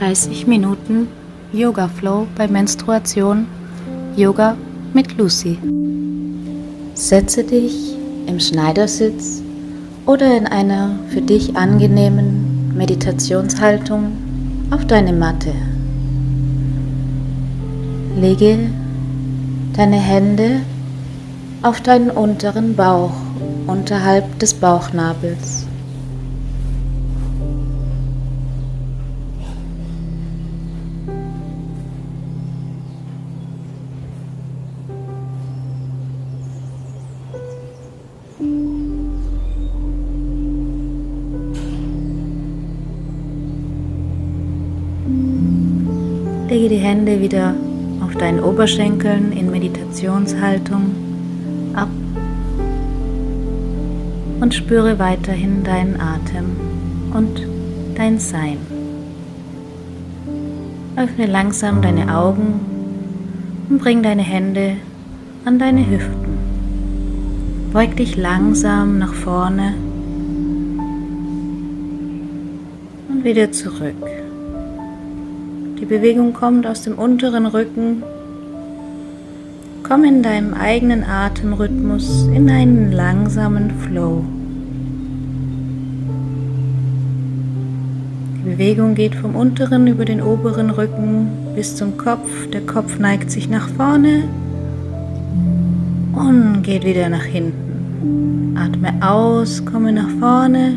30 Minuten Yoga Flow bei Menstruation, Yoga mit Lucy. Setze dich im Schneidersitz oder in einer für dich angenehmen Meditationshaltung auf deine Matte. Lege deine Hände auf deinen unteren Bauch unterhalb des Bauchnabels. Lege die Hände wieder auf deinen Oberschenkeln in Meditationshaltung ab und spüre weiterhin deinen Atem und dein Sein. Öffne langsam deine Augen und bring deine Hände an deine Hüften. Beug dich langsam nach vorne und wieder zurück. Die Bewegung kommt aus dem unteren Rücken. Komm in deinem eigenen Atemrhythmus in einen langsamen Flow. Die Bewegung geht vom unteren über den oberen Rücken bis zum Kopf. Der Kopf neigt sich nach vorne und geht wieder nach hinten. Atme aus, komme nach vorne.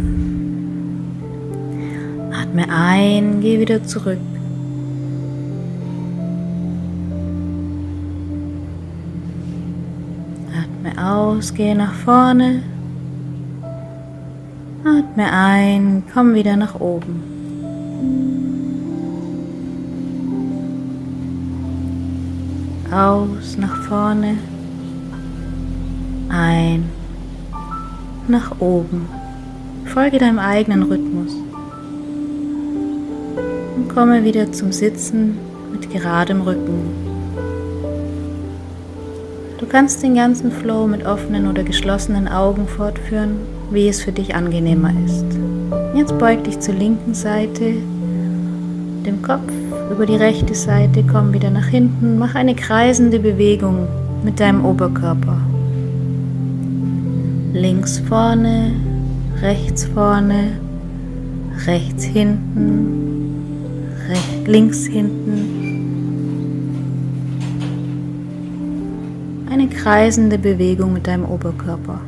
Atme ein, geh wieder zurück. Aus, gehe nach vorne, atme ein, komm wieder nach oben. Aus, nach vorne, ein, nach oben. Folge deinem eigenen Rhythmus und komme wieder zum Sitzen mit geradem Rücken. Du kannst den ganzen Flow mit offenen oder geschlossenen Augen fortführen, wie es für dich angenehmer ist. Jetzt beug dich zur linken Seite, dem Kopf über die rechte Seite, komm wieder nach hinten, mach eine kreisende Bewegung mit deinem Oberkörper. Links vorne, rechts hinten, links hinten. Eine kreisende Bewegung mit deinem Oberkörper.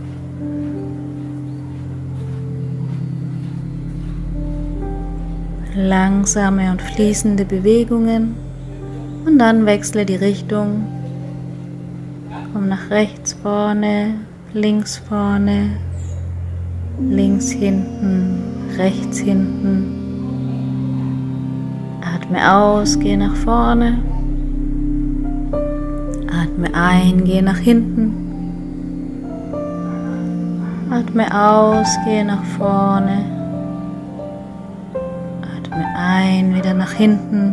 Langsame und fließende Bewegungen und dann wechsle die Richtung. Komm nach rechts vorne, links hinten, rechts hinten. Atme aus, geh nach vorne. Atme ein, gehe nach hinten. Atme aus, gehe nach vorne. Atme ein, wieder nach hinten.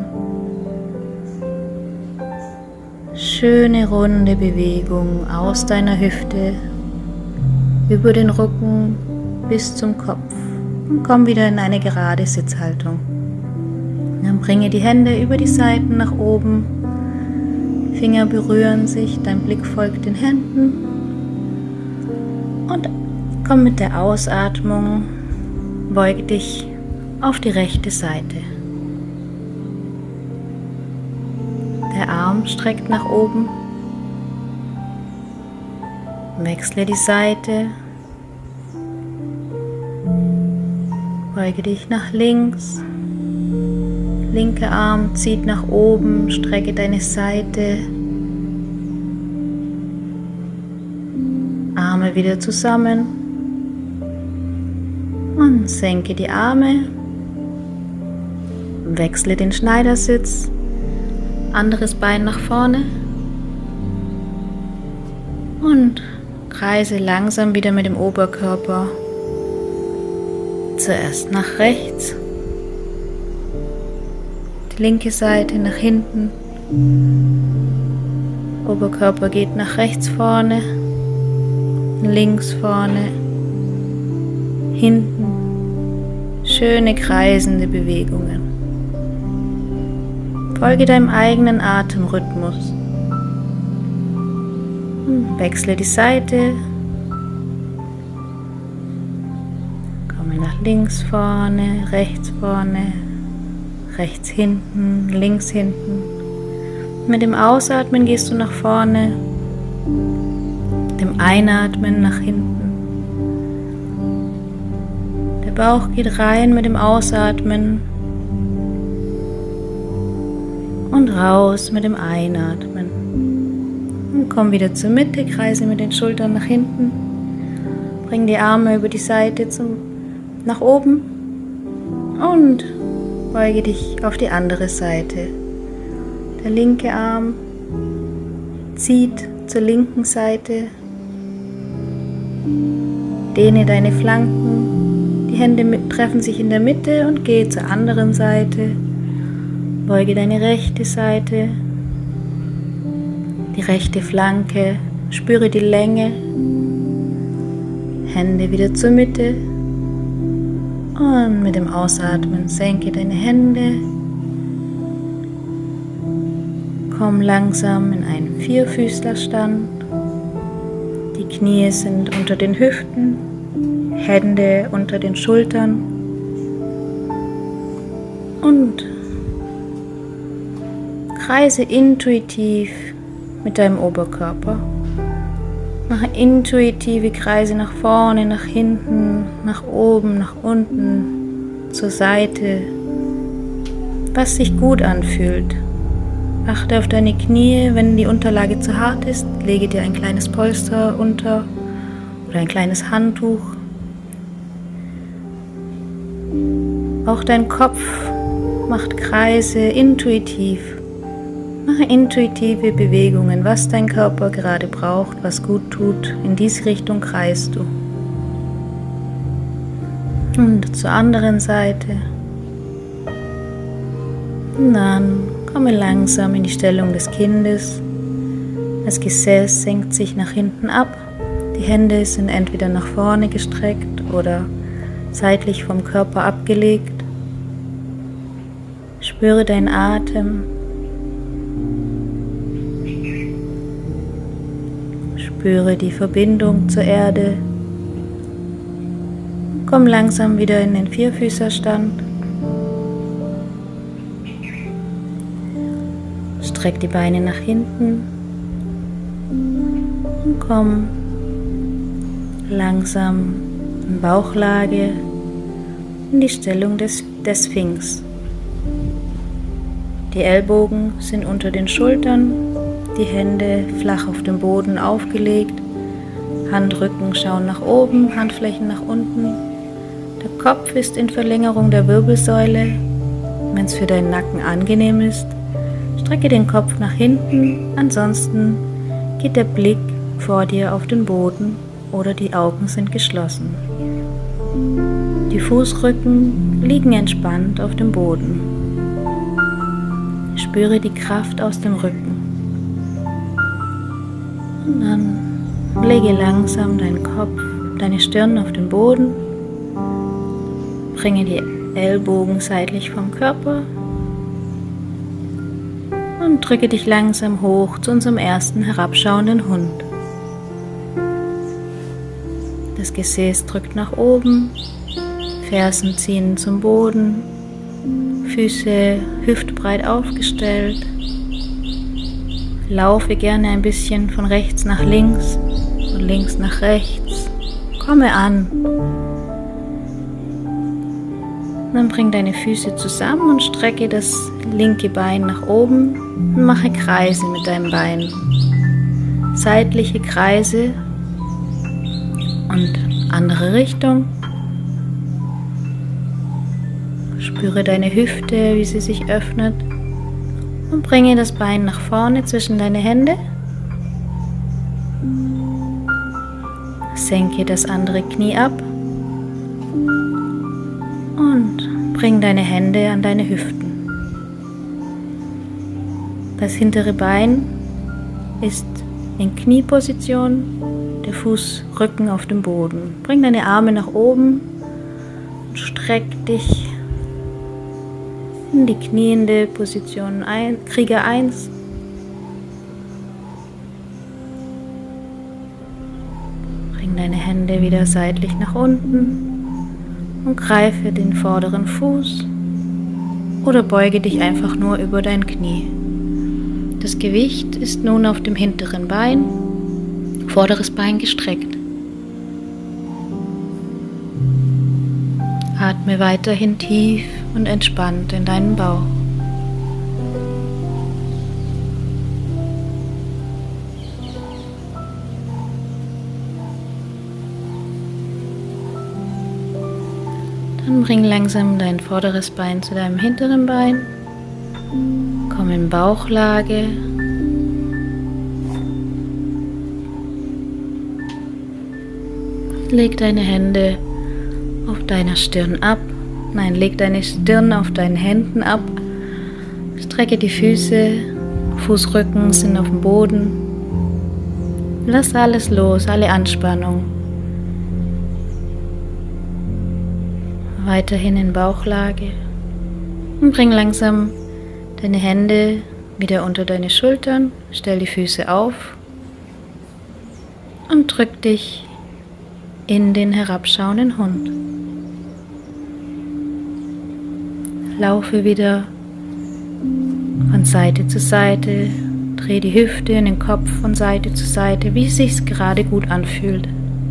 Schöne runde Bewegung aus deiner Hüfte über den Rücken bis zum Kopf und komm wieder in eine gerade Sitzhaltung. Dann bringe die Hände über die Seiten nach oben. Finger berühren sich, dein Blick folgt den Händen und komm mit der Ausatmung, beuge dich auf die rechte Seite. Der Arm streckt nach oben, wechsle die Seite, beuge dich nach links. Linker Arm zieht nach oben, strecke deine Seite, Arme wieder zusammen und senke die Arme, wechsle den Schneidersitz, anderes Bein nach vorne und kreise langsam wieder mit dem Oberkörper, zuerst nach rechts. Linke Seite nach hinten, Oberkörper geht nach rechts vorne, links vorne, hinten, schöne kreisende Bewegungen. Folge deinem eigenen Atemrhythmus. Wechsle die Seite. Komme nach links vorne, rechts hinten, links hinten. Mit dem Ausatmen gehst du nach vorne, mit dem Einatmen nach hinten. Der Bauch geht rein mit dem Ausatmen und raus mit dem Einatmen. Und komm wieder zur Mitte, kreise mit den Schultern nach hinten. Bring die Arme über die Seite nach oben und beuge dich auf die andere Seite. Der linke Arm zieht zur linken Seite. Dehne deine Flanken. Die Hände treffen sich in der Mitte und gehe zur anderen Seite. Beuge deine rechte Seite. Die rechte Flanke. Spüre die Länge. Hände wieder zur Mitte. Und mit dem Ausatmen senke deine Hände. Komm langsam in einen Vierfüßlerstand. Die Knie sind unter den Hüften, Hände unter den Schultern. Und kreise intuitiv mit deinem Oberkörper. Mache intuitive Kreise nach vorne, nach hinten, nach oben, nach unten, zur Seite, was sich gut anfühlt. Achte auf deine Knie, wenn die Unterlage zu hart ist, lege dir ein kleines Polster unter oder ein kleines Handtuch. Auch dein Kopf macht Kreise intuitiv. Mache intuitive Bewegungen, was dein Körper gerade braucht, was gut tut. In diese Richtung kreist du. Und zur anderen Seite. Und dann komme langsam in die Stellung des Kindes. Das Gesäß senkt sich nach hinten ab. Die Hände sind entweder nach vorne gestreckt oder seitlich vom Körper abgelegt. Spüre deinen Atem. Spüre die Verbindung zur Erde. Komm langsam wieder in den Vierfüßerstand. Streck die Beine nach hinten und komm langsam in Bauchlage in die Stellung des Sphinx. Die Ellbogen sind unter den Schultern, die Hände flach auf dem Boden aufgelegt, Handrücken schauen nach oben, Handflächen nach unten. Der Kopf ist in Verlängerung der Wirbelsäule. Wenn es für deinen Nacken angenehm ist, strecke den Kopf nach hinten, ansonsten geht der Blick vor dir auf den Boden oder die Augen sind geschlossen. Die Fußrücken liegen entspannt auf dem Boden. Spüre die Kraft aus dem Rücken. Und dann lege langsam deinen Kopf, deine Stirn auf den Boden. Bringe die Ellbogen seitlich vom Körper und drücke dich langsam hoch zu unserem ersten herabschauenden Hund. Das Gesäß drückt nach oben, Fersen ziehen zum Boden, Füße hüftbreit aufgestellt. Laufe gerne ein bisschen von rechts nach links, von links nach rechts. Komme an. Dann bring deine Füße zusammen und strecke das linke Bein nach oben und mache Kreise mit deinem Bein. Seitliche Kreise und andere Richtung. Spüre deine Hüfte, wie sie sich öffnet. Und bringe das Bein nach vorne zwischen deine Hände. Senke das andere Knie ab. Und bring deine Hände an deine Hüften. Das hintere Bein ist in Knieposition, der Fußrücken auf dem Boden. Bring deine Arme nach oben und streck dich in die kniende Position Krieger 1. Bring deine Hände wieder seitlich nach unten und greife den vorderen Fuß oder beuge dich einfach nur über dein Knie. Das Gewicht ist nun auf dem hinteren Bein, vorderes Bein gestreckt. Atme weiterhin tief und entspannt in deinen Bauch. Dann bring langsam dein vorderes Bein zu deinem hinteren Bein. Komm in Bauchlage. Leg deine Hände auf deiner Stirn ab. Nein, leg deine Stirn auf deinen Händen ab. Strecke die Füße, Fußrücken sind auf dem Boden. Lass alles los, alle Anspannung. Weiterhin in Bauchlage. Und bring langsam deine Hände wieder unter deine Schultern. Stell die Füße auf und drück dich in den herabschauenden Hund. Laufe wieder von Seite zu Seite, dreh die Hüfte und den Kopf von Seite zu Seite, wie es sich gerade gut anfühlt.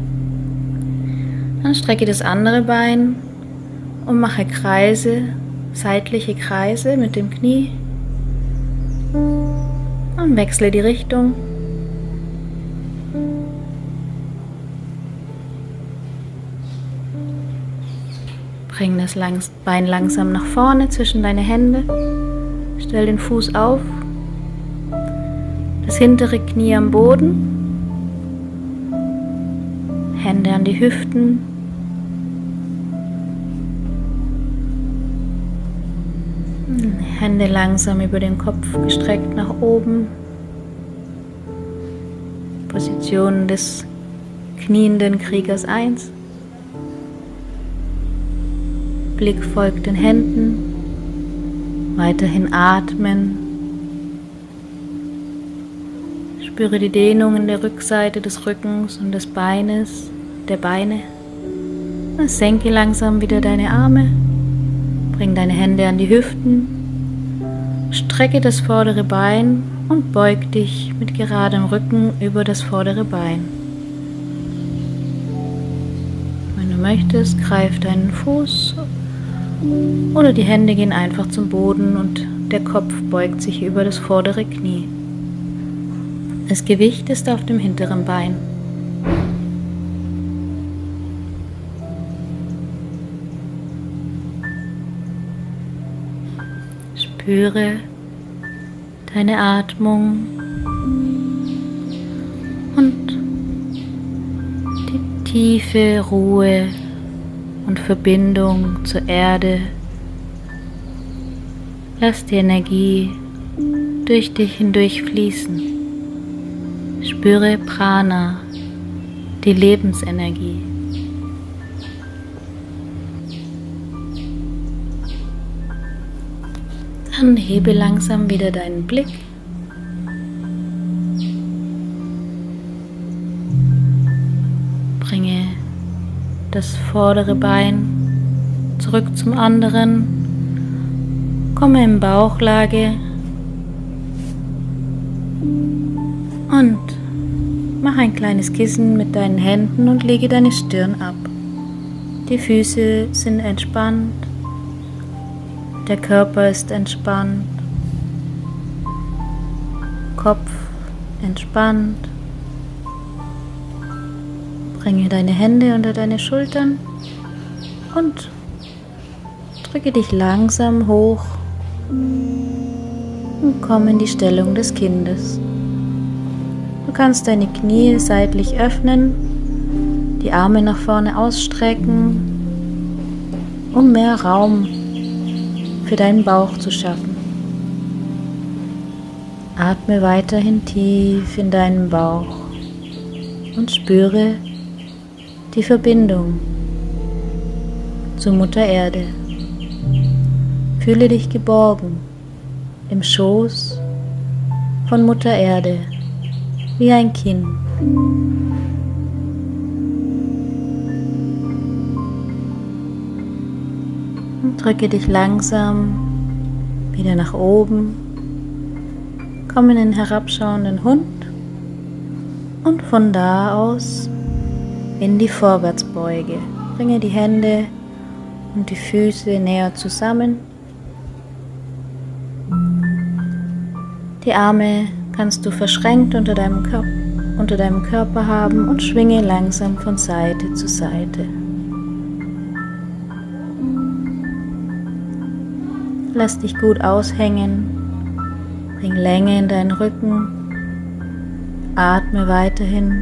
Dann strecke das andere Bein und mache Kreise, seitliche Kreise mit dem Knie und wechsle die Richtung. Bring das Bein langsam nach vorne zwischen deine Hände. Stell den Fuß auf. Das hintere Knie am Boden. Hände an die Hüften. Hände langsam über den Kopf gestreckt nach oben. Position des knienden Kriegers 1. Blick folgt den Händen, weiterhin atmen. Spüre die Dehnung in der Rückseite des Rückens und des Beines, der Beine. Und senke langsam wieder deine Arme, bring deine Hände an die Hüften, strecke das vordere Bein und beug dich mit geradem Rücken über das vordere Bein. Wenn du möchtest, greif deinen Fuß oder die Hände gehen einfach zum Boden und der Kopf beugt sich über das vordere Knie. Das Gewicht ist auf dem hinteren Bein. Spüre deine Atmung und die tiefe Ruhe und Verbindung zur Erde. Lass die Energie durch dich hindurch fließen. Spüre Prana, die Lebensenergie. Dann hebe langsam wieder deinen Blick. Bringe das vordere Bein zurück zum anderen. Komme in Bauchlage und mach ein kleines Kissen mit deinen Händen und lege deine Stirn ab. Die Füße sind entspannt, der Körper ist entspannt, Kopf entspannt. Bringe deine Hände unter deine Schultern und drücke dich langsam hoch und komm in die Stellung des Kindes. Du kannst deine Knie seitlich öffnen, die Arme nach vorne ausstrecken, um mehr Raum für deinen Bauch zu schaffen. Atme weiterhin tief in deinen Bauch und spüre die Verbindung zur Mutter Erde. Fühle dich geborgen im Schoß von Mutter Erde, wie ein Kind. Und drücke dich langsam wieder nach oben, komm in den herabschauenden Hund und von da aus in die Vorwärtsbeuge. Bringe die Hände und die Füße näher zusammen. Die Arme kannst du verschränkt unter deinem Körper haben und schwinge langsam von Seite zu Seite. Lass dich gut aushängen, bring Länge in deinen Rücken, atme weiterhin.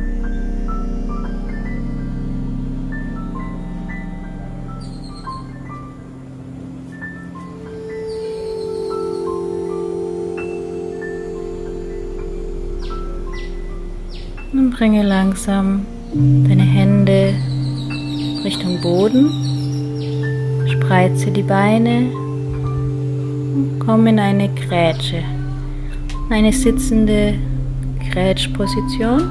Und bringe langsam deine Hände Richtung Boden, spreize die Beine und komm in eine Grätsche, eine sitzende Grätschposition.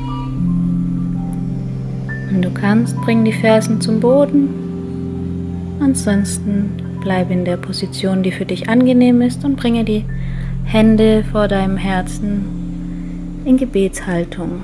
Wenn du kannst, bring die Fersen zum Boden, ansonsten bleib in der Position, die für dich angenehm ist und bringe die Hände vor deinem Herzen in Gebetshaltung.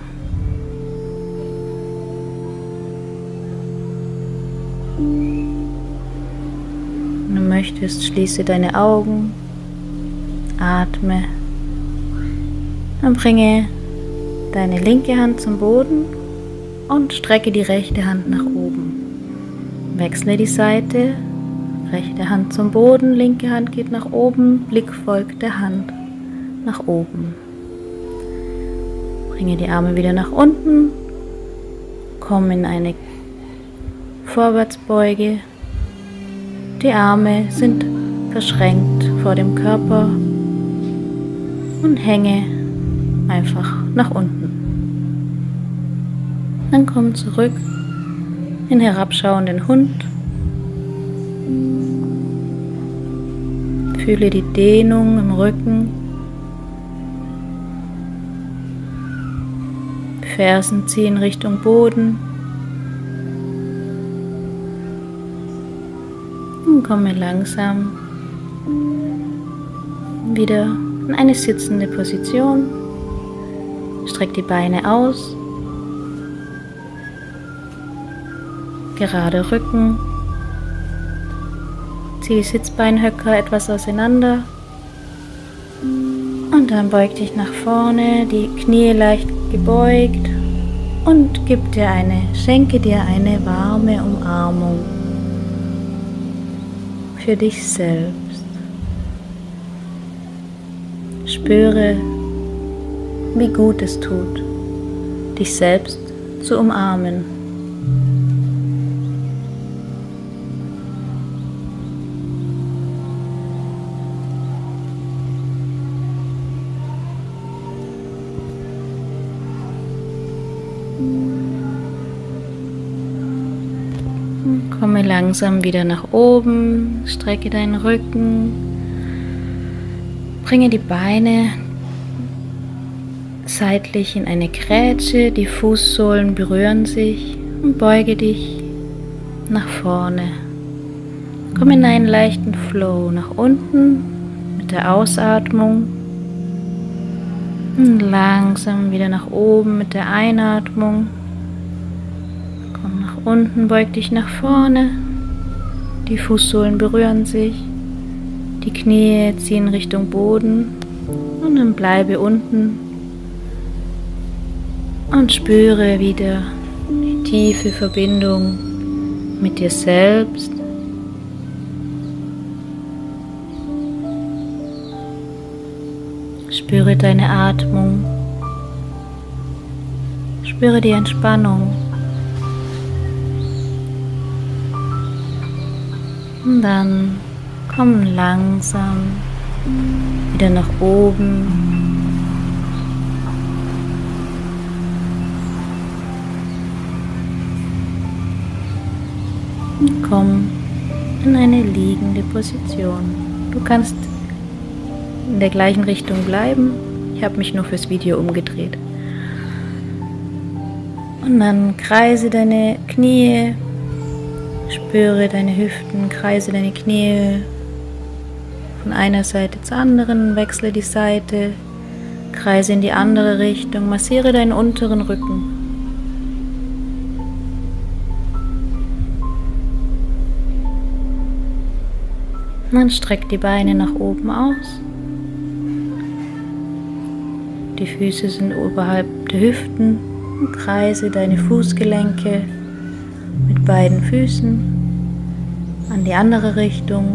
Wenn du möchtest, schließe deine Augen, atme, dann bringe deine linke Hand zum Boden und strecke die rechte Hand nach oben. Wechsle die Seite, rechte Hand zum Boden, linke Hand geht nach oben, Blick folgt der Hand nach oben. Bringe die Arme wieder nach unten, komm in eine Vorwärtsbeuge. Die Arme sind verschränkt vor dem Körper und hänge einfach nach unten. Dann komm zurück in herabschauenden Hund. Fühle die Dehnung im Rücken. Fersen ziehen Richtung Boden. Und komme langsam wieder in eine sitzende Position. Streck die Beine aus. Gerade Rücken. Zieh die Sitzbeinhöcker etwas auseinander. Und dann beug dich nach vorne, die Knie leicht gebeugt und schenke dir eine warme Umarmung für dich selbst. Spüre, wie gut es tut, dich selbst zu umarmen. Komme langsam wieder nach oben, strecke deinen Rücken, bringe die Beine seitlich in eine Grätsche, die Fußsohlen berühren sich und beuge dich nach vorne. Komm in einen leichten Flow nach unten mit der Ausatmung und langsam wieder nach oben mit der Einatmung. Unten, beug dich nach vorne, die Fußsohlen berühren sich, die Knie ziehen Richtung Boden und dann bleibe unten und spüre wieder die tiefe Verbindung mit dir selbst. Spüre deine Atmung, spüre die Entspannung. Und dann komm langsam wieder nach oben. Und komm in eine liegende Position. Du kannst in der gleichen Richtung bleiben. Ich habe mich nur fürs Video umgedreht. Und dann kreise deine Knie, spüre deine Hüften, kreise deine Knie von einer Seite zur anderen, wechsle die Seite, kreise in die andere Richtung, massiere deinen unteren Rücken. Und dann streck die Beine nach oben aus. Die Füße sind oberhalb der Hüften und kreise deine Fußgelenke mit beiden Füßen an die andere Richtung.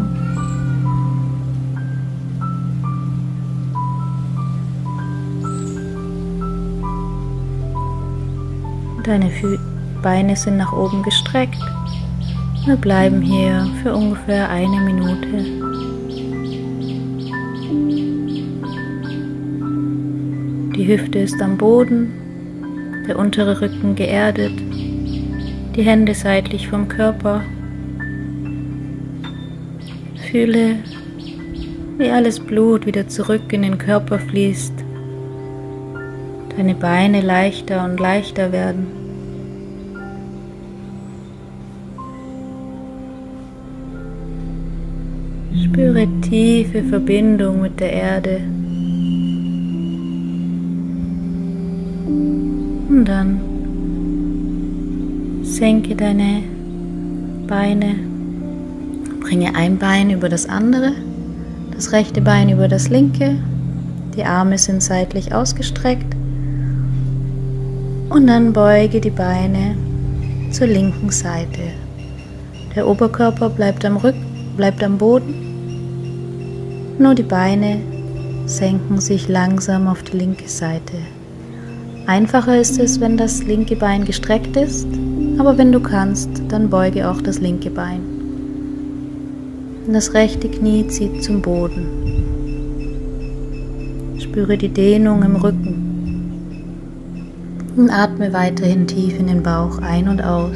Deine Beine sind nach oben gestreckt. Wir bleiben hier für ungefähr 1 Minute. Die Hüfte ist am Boden, der untere Rücken geerdet, die Hände seitlich vom Körper. Fühle, wie alles Blut wieder zurück in den Körper fließt. Deine Beine leichter und leichter werden. Spüre tiefe Verbindung mit der Erde. Und dann senke deine Beine. Bringe ein Bein über das andere, das rechte Bein über das linke. Die Arme sind seitlich ausgestreckt. Und dann beuge die Beine zur linken Seite. Der Oberkörper bleibt am Boden. Nur die Beine senken sich langsam auf die linke Seite. Einfacher ist es, wenn das linke Bein gestreckt ist, aber wenn du kannst, dann beuge auch das linke Bein. Und das rechte Knie zieht zum Boden. Spüre die Dehnung im Rücken. Und atme weiterhin tief in den Bauch ein und aus.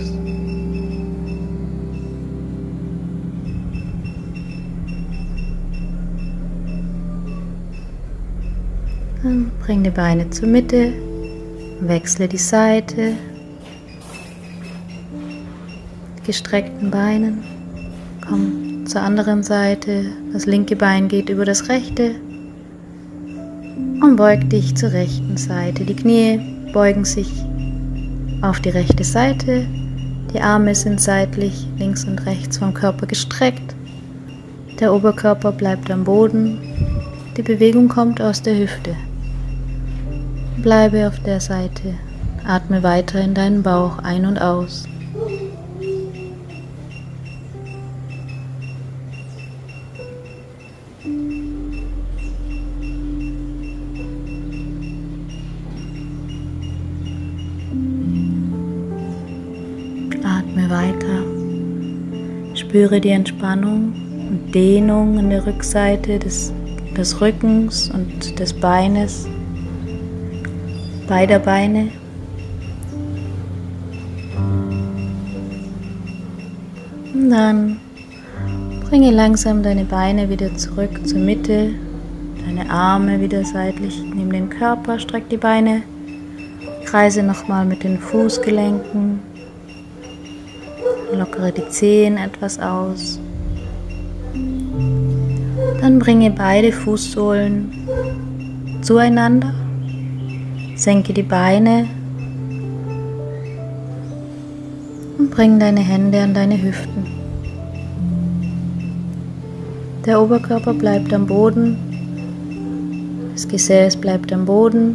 Dann bring die Beine zur Mitte, wechsle die Seite, gestreckten Beinen, komm zur anderen Seite, das linke Bein geht über das rechte und beug dich zur rechten Seite. Die Knie beugen sich auf die rechte Seite, die Arme sind seitlich links und rechts vom Körper gestreckt, der Oberkörper bleibt am Boden, die Bewegung kommt aus der Hüfte. Bleibe auf der Seite, atme weiter in deinen Bauch ein und aus. Atme weiter, spüre die Entspannung und Dehnung in der Rückseite des Rückens und des Beines, beider Beine. Und dann bringe langsam deine Beine wieder zurück zur Mitte, deine Arme wieder seitlich neben den Körper, streck die Beine, kreise nochmal mit den Fußgelenken, lockere die Zehen etwas aus. Dann bringe beide Fußsohlen zueinander, senke die Beine und bring deine Hände an deine Hüften. Der Oberkörper bleibt am Boden, das Gesäß bleibt am Boden,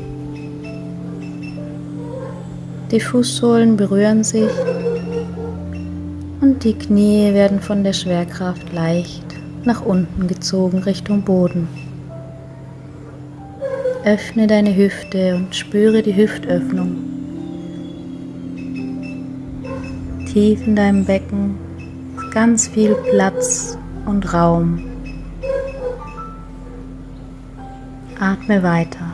die Fußsohlen berühren sich und die Knie werden von der Schwerkraft leicht nach unten gezogen Richtung Boden. Öffne deine Hüfte und spüre die Hüftöffnung. Tief in deinem Becken ist ganz viel Platz und Raum. Atme weiter.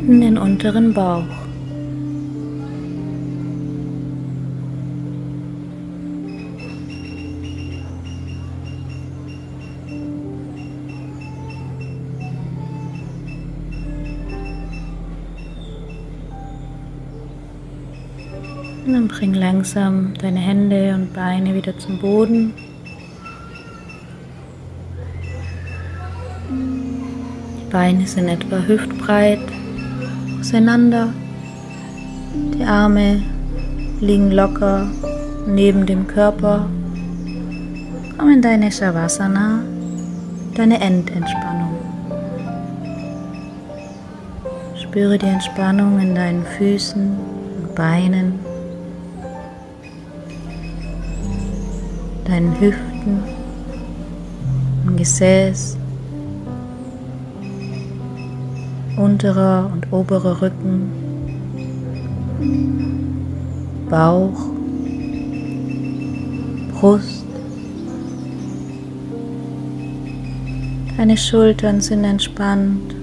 in den unteren Bauch. Und dann bring langsam deine Hände und Beine wieder zum Boden. Die Beine sind etwa hüftbreit auseinander. Die Arme liegen locker neben dem Körper. Komm in deine Shavasana, deine Endentspannung. Spüre die Entspannung in deinen Füßen und Beinen, deinen Hüften, im Gesäß, unterer und oberer Rücken, Bauch, Brust. Deine Schultern sind entspannt,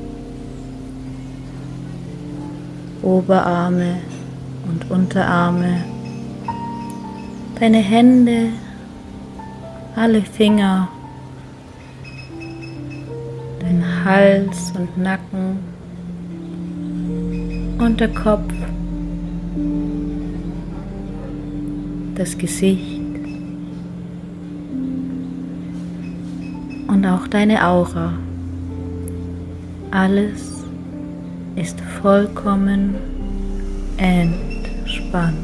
Oberarme und Unterarme, deine Hände, alle Finger, dein Hals und Nacken und der Kopf, das Gesicht und auch deine Aura. Alles ist vollkommen entspannt.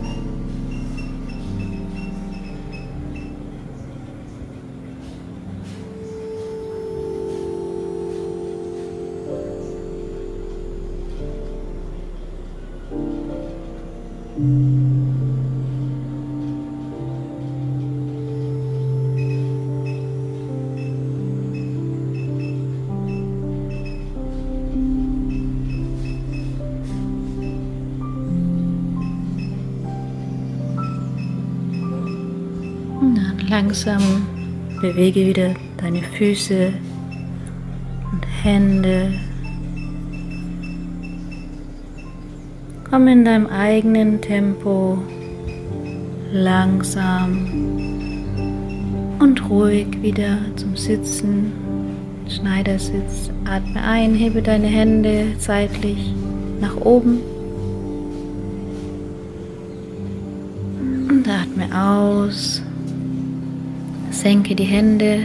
Und dann langsam bewege wieder deine Füße und Hände. Komm in deinem eigenen Tempo langsam und ruhig wieder zum Sitzen. Schneidersitz. Atme ein, hebe deine Hände seitlich nach oben und atme aus. Senke die Hände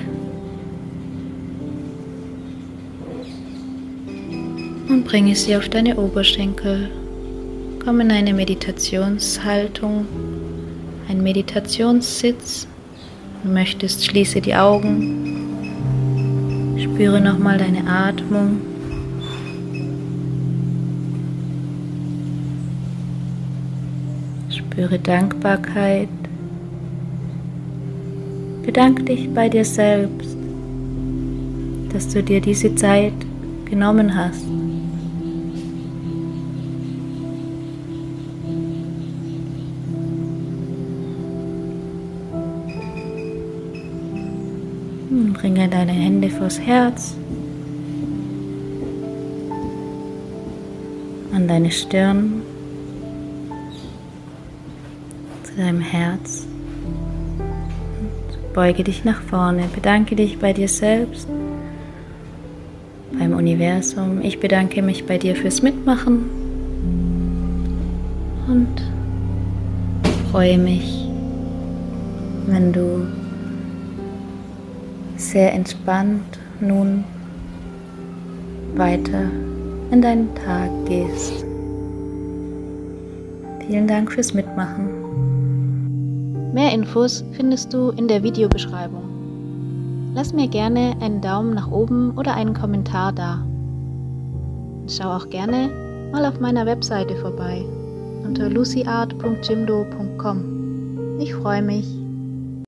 und bringe sie auf deine Oberschenkel. Komm in eine Meditationshaltung, ein Meditationssitz. Wenn du möchtest, schließe die Augen. Spüre nochmal deine Atmung. Spüre Dankbarkeit. Bedanke dich bei dir selbst, dass du dir diese Zeit genommen hast. Bringe deine Hände vors Herz, an deine Stirn, zu deinem Herz. Und beuge dich nach vorne. Bedanke dich bei dir selbst, beim Universum. Ich bedanke mich bei dir fürs Mitmachen und freue mich, wenn du sehr entspannt nun weiter in deinen Tag gehst. Vielen Dank fürs Mitmachen. Mehr Infos findest du in der Videobeschreibung. Lass mir gerne einen Daumen nach oben oder einen Kommentar da. Schau auch gerne mal auf meiner Webseite vorbei unter lucyart.jimdo.com. Ich freue mich.